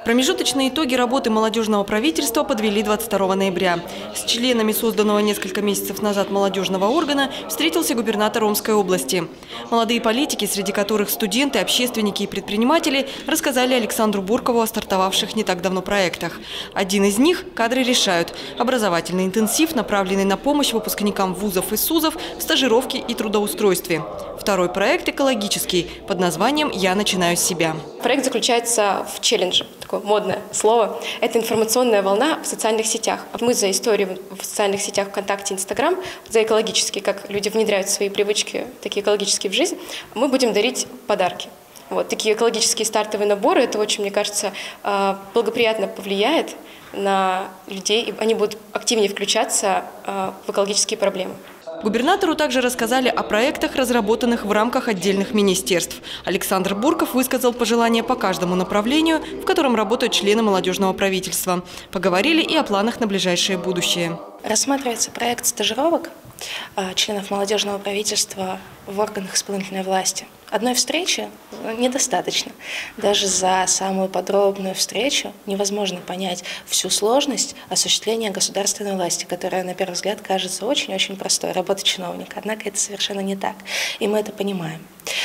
Промежуточные итоги работы молодежного правительства подвели 22 ноября. С членами созданного несколько месяцев назад молодежного органа встретился губернатор Омской области. Молодые политики, среди которых студенты, общественники и предприниматели, рассказали Александру Буркову о стартовавших не так давно проектах. Один из них – «Кадры решают» – образовательный интенсив, направленный на помощь выпускникам вузов и СУЗов в стажировке и трудоустройстве. Второй проект – экологический, под названием «Я начинаю с себя». Проект заключается в челлендже. Такое модное слово. Это информационная волна в социальных сетях. Мы за историю в социальных сетях ВКонтакте, Инстаграм, за экологические, как люди внедряют свои привычки, такие экологические в жизнь, мы будем дарить подарки. Вот, такие экологические стартовые наборы, это очень, мне кажется, благоприятно повлияет на людей, и они будут активнее включаться в экологические проблемы. Губернатору также рассказали о проектах, разработанных в рамках отдельных министерств. Александр Бурков высказал пожелания по каждому направлению, в котором работают члены молодежного правительства. Поговорили и о планах на ближайшее будущее. Рассматривается проект стажировок членов молодежного правительства в органах исполнительной власти. Одной встречи недостаточно. Даже за самую подробную встречу невозможно понять всю сложность осуществления государственной власти, которая, на первый взгляд, кажется очень-очень простой, работа чиновника. Однако это совершенно не так, и мы это понимаем.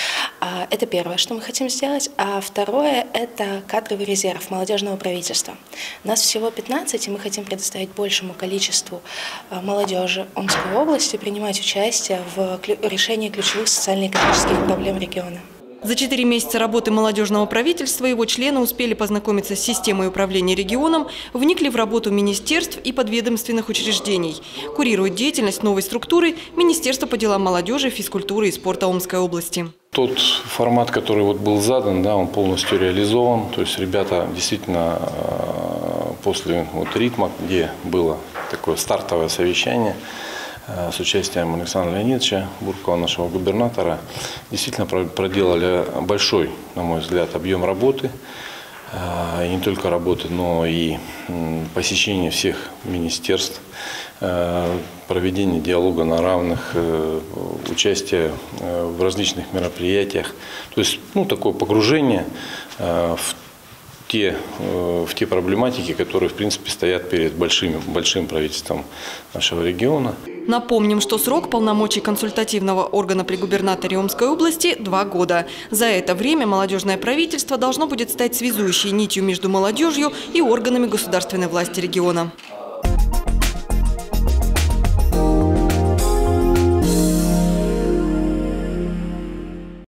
Это первое, что мы хотим сделать. А второе – это кадровый резерв молодежного правительства. Нас всего 15, и мы хотим предоставить большему количеству молодежи Омской области принимать участие в решении ключевых социально-экономических проблем региона. За 4 месяца работы молодежного правительства его члены успели познакомиться с системой управления регионом, вникли в работу министерств и подведомственных учреждений. Курирует деятельность новой структуры Министерство по делам молодежи, физкультуры и спорта Омской области. Тот формат, который был задан, он полностью реализован. То есть ребята действительно после ритма, где было такое стартовое совещание с участием Александра Леонидовича Буркова, нашего губернатора, действительно проделали большой, на мой взгляд, объем работы. И не только работы, но и посещение всех министерств, проведение диалога на равных, участие в различных мероприятиях. То есть такое погружение в те проблематики, которые в принципе стоят перед большим правительством нашего региона. Напомним, что срок полномочий консультативного органа при губернаторе Омской области – 2 года. За это время молодежное правительство должно будет стать связующей нитью между молодежью и органами государственной власти региона.